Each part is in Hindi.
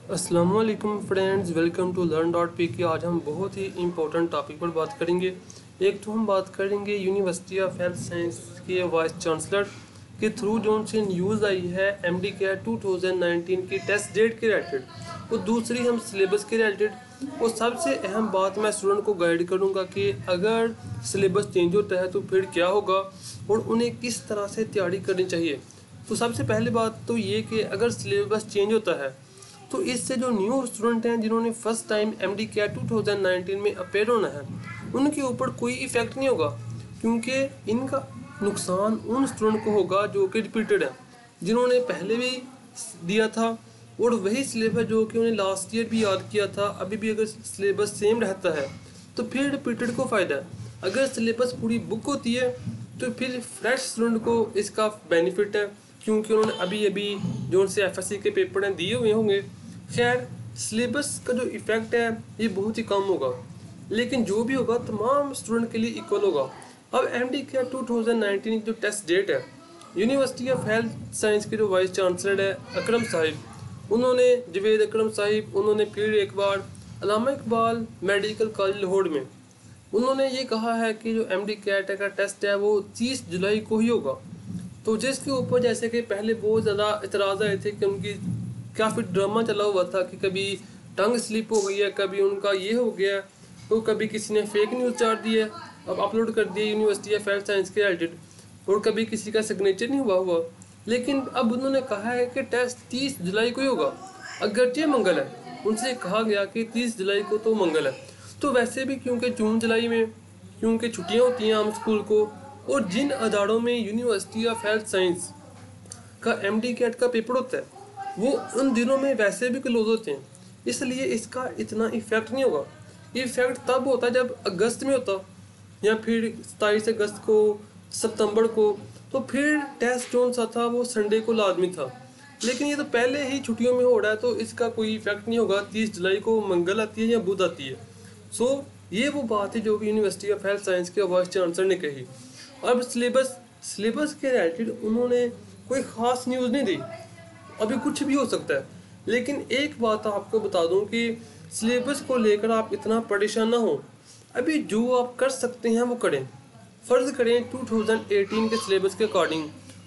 अस्सलामुअलैकुम फ्रेंड्स, वेलकम टू लर्न.pk। आज हम बहुत ही इम्पोर्टेंट टॉपिक पर बात करेंगे। एक तो हम बात करेंगे यूनिवर्सिटी ऑफ हेल्थ साइंस के वाइस चांसलर के थ्रू जो उनसे न्यूज़ आई है MDCAT 2019 की टेस्ट डेट के रिलेटेड, और दूसरी हम सिलेबस के रिलेटेड। और सबसे अहम बात मैं स्टूडेंट को गाइड करूँगा कि अगर सिलेबस चेंज होता है तो फिर क्या होगा और उन्हें किस तरह से तैयारी करनी चाहिए। तो सबसे पहली बात तो ये कि अगर सिलेबस चेंज होता है तो इससे जो न्यू स्टूडेंट हैं जिन्होंने फर्स्ट टाइम MDCAT 2019 में अपेयर होना है उनके ऊपर कोई इफेक्ट नहीं होगा, क्योंकि इनका नुकसान उन स्टूडेंट को होगा जो कि रिपीटेड है, जिन्होंने पहले भी दिया था और वही सिलेबस जो कि उन्हें लास्ट ईयर भी याद किया था। अभी भी अगर सिलेबस सेम रहता है तो फिर रिपीटेड को फ़ायदा है। अगर सिलेबस पूरी बुक होती है तो फिर फ्रेश स्टूडेंट को इसका बेनिफिट है, क्योंकि उन्होंने अभी जो उनसे FSC के पेपर हैं दिए हुए होंगे। खैर, सिलेबस का जो इफ़ेक्ट है ये बहुत ही कम होगा, लेकिन जो भी होगा तमाम स्टूडेंट के लिए इक्वल होगा। अब MDCAT 2019 की जो टेस्ट डेट है, यूनिवर्सिटी ऑफ हेल्थ साइंस के जो वाइस चांसलर है अकरम साहिब, उन्होंने जवेद अकरम साहिब, उन्होंने फिर एक बार अल्लामा इकबाल मेडिकल कॉलेज लाहौर में उन्होंने ये कहा है कि जो MDCAT का टेस्ट है वो 30 जुलाई को ही होगा। तो जिसके ऊपर जैसे कि पहले बहुत ज़्यादा इतराज़ आए थे कि उनकी काफ़ी ड्रामा चला हुआ था कि कभी टंग स्लिप हो गई है, कभी उनका ये हो गया, तो कभी किसी ने फेक न्यूज़ चाट दी है, अब अपलोड कर दिया यूनिवर्सिटी ऑफ हेल्थ साइंस के रिलेटेड, और कभी किसी का सिग्नेचर नहीं हुआ। लेकिन अब उन्होंने कहा है कि टेस्ट 30 जुलाई को ही होगा। अगरचे मंगल है, उनसे कहा गया कि 30 जुलाई को तो मंगल है, तो वैसे भी क्योंकि जून जुलाई में क्योंकि छुट्टियाँ होती हैं आम स्कूल को, और जिन अदारों में यूनिवर्सिटी ऑफ हेल्थ साइंस का MDCAT का पेपर होता है वो उन दिनों में वैसे भी क्लोज होते हैं, इसलिए इसका इतना इफेक्ट नहीं होगा। इफेक्ट तब होता है जब अगस्त में होता, या फिर 27 अगस्त को, सितंबर को, तो फिर टेस्ट जोन सा था वो संडे को लाजमी था। लेकिन ये तो पहले ही छुट्टियों में हो रहा है, तो इसका कोई इफेक्ट नहीं होगा। 30 जुलाई को मंगल आती है या बुध आती है। सो ये वो बात है जो कि यूनिवर्सिटी ऑफ हेल्थ साइंस के वाइस चांसलर ने कही। अब सिलेबस के रिलेटेड उन्होंने कोई ख़ास न्यूज़ नहीं दी, अभी कुछ भी हो सकता है। लेकिन एक बात आपको बता दूं कि सिलेबस को लेकर आप इतना परेशान ना हो। अभी जो आप कर सकते हैं वो करें। फ़र्ज़ करें 2018 के सिलेबस के अकॉर्डिंग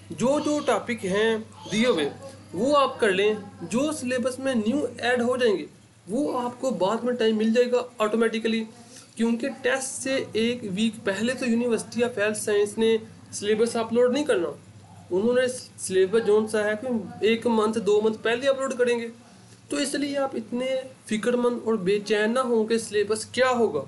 जो टॉपिक हैं दिए हुए वो आप कर लें। जो सिलेबस में न्यू ऐड हो जाएंगे वो आपको बाद में टाइम मिल जाएगा ऑटोमेटिकली, क्योंकि टेस्ट से एक वीक पहले तो यूनिवर्सिटी ऑफ हेल्थ साइंस ने सिलेबस अपलोड नहीं करना। उन्होंने सिलेबस जोन सा है कि 1 मंथ 2 मंथ पहले अपलोड करेंगे। तो इसलिए आप इतने फिक्रमंद और बेचैन ना हो कि सिलेबस क्या होगा।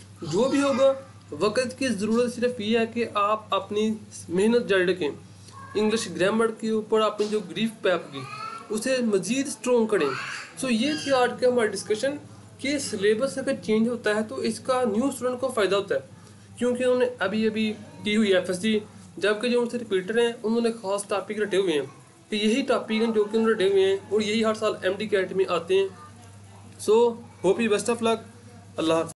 जो भी होगा वक्त की ज़रूरत सिर्फ ये है कि आप अपनी मेहनत जारी रखें, इंग्लिश ग्रामर के ऊपर अपनी जो ग्रीफ पैप की उसे मज़ीद स्ट्रॉन्ग करें। सो ये थी आज का हमारा डिस्कशन कि सिलेबस अगर चेंज होता है तो इसका न्यू स्टूडेंट को फ़ायदा होता है, क्योंकि उन्होंने अभी की हुई FSC, जबकि जो उनसे रिपीटर हैं उन्होंने खास टॉपिक रटे हुए हैं कि यही टॉपिक हैं जो कि उन्होंने रटे हुए हैं और यही हर साल MDCAT में आते हैं। So hope you best of luck. Allah.